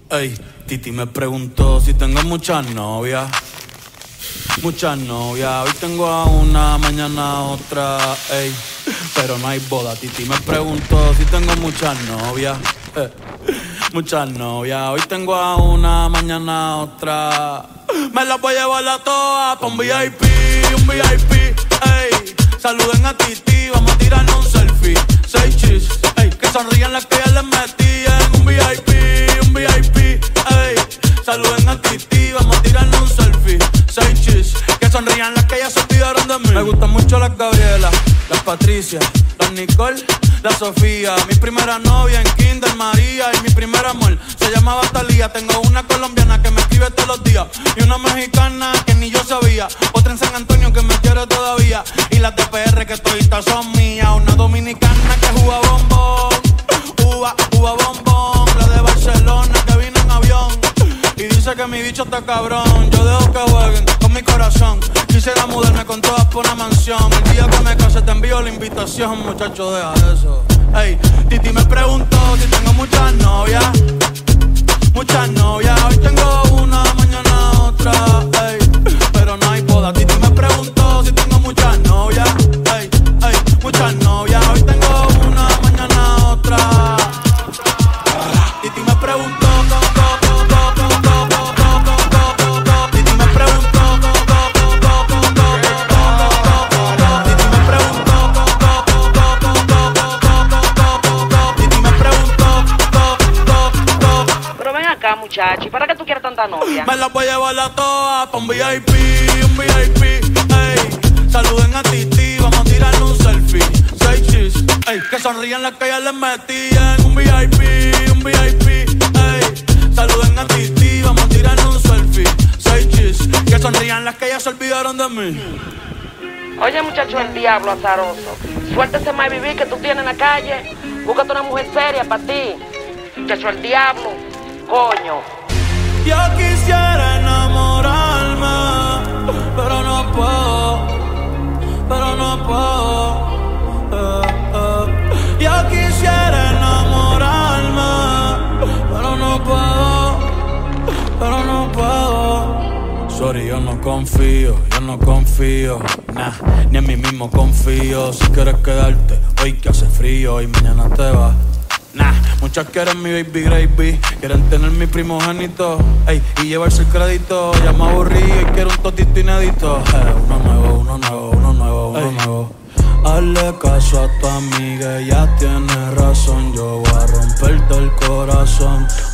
Ey, Titi me preguntó si tengo muchas novias. Muchas novias, hoy tengo a una, mañana a otra, ey. Pero no hay boda. Titi me preguntó si tengo muchas novias. Muchas novias, hoy tengo a una, mañana a otra. Me las voy a llevar a todas pa' un VIP, ey. Saluden a Titi, vamos a tirarnos un selfie. 6 chis, ey. Que sonrían las que ya les metí en un VIP, ey. Saluden a Titi, vamos a tirarnos un selfie. 6 chis, que sonrían las que ya se olvidaron de mí. Me gustan mucho las Gabriela, las Patricia, las Nicole, la Sofía. Mi primera novia en Kinder María y mi primer amor se llamaba Talía. Tengo una colombiana que me escribe todos los días y una mexicana que ni yo sabía. Otra en San Antonio que me quiere todavía y las de PR que toditas son mías. Una dominicana que juega bombón, uva bombón. La de Barcelona que vino en avión y dice que mi bicho está cabrón. Yo dejo que jueguen con mi corazón. Quisiera mudarme con todas por una mansión. El día que me case te envío la invitación, muchacho, deja eso. Ey, Titi me preguntó si tengo muchas novias. Muchas novias, hoy tengo una, mañana otra, ey. Pero no hay boda. Titi me preguntó si tengo muchas novias. Ey, muchas novias, hoy tengo una, mañana otra. Titi me preguntó. Muchacho, ¿y para qué tú quieres tanta novia? Me las voy a llevar a todas pa' un VIP, ey. Saluden a Titi, vamos a tirarle un selfie. 6 chis, ey. Que sonrían las que ya les metí en un VIP, ey. Saluden a Titi, vamos a tirarle un selfie. 6 chis, que sonrían las que ya se olvidaron de mí. Oye, muchacho, el diablo azaroso. Suéltese más vivir que tú tienes en la calle. Búscate una mujer seria para ti. Muchacho, el diablo. Coño. Yo quisiera enamorarme, pero no puedo, Yo quisiera enamorarme, pero no puedo, Sorry, yo no confío, nah, ni en mí mismo confío. Si quieres quedarte, hoy que hace frío y mañana te vas. Nah, muchas quieren mi baby gravy, quieren tener mi primogénito, ey, y llevarse el crédito. Ya me aburrí y quiero un totito inédito. Uno nuevo. Hazle caso a tu amiga, ella tiene razón. Yo voy a romperte el corazón.